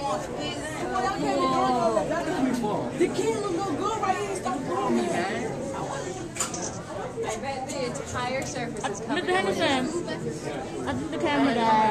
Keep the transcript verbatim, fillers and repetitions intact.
The candle look good right here. Stop doing that. I bet the entire surface is covered. Mister Henderson, I think the camera died.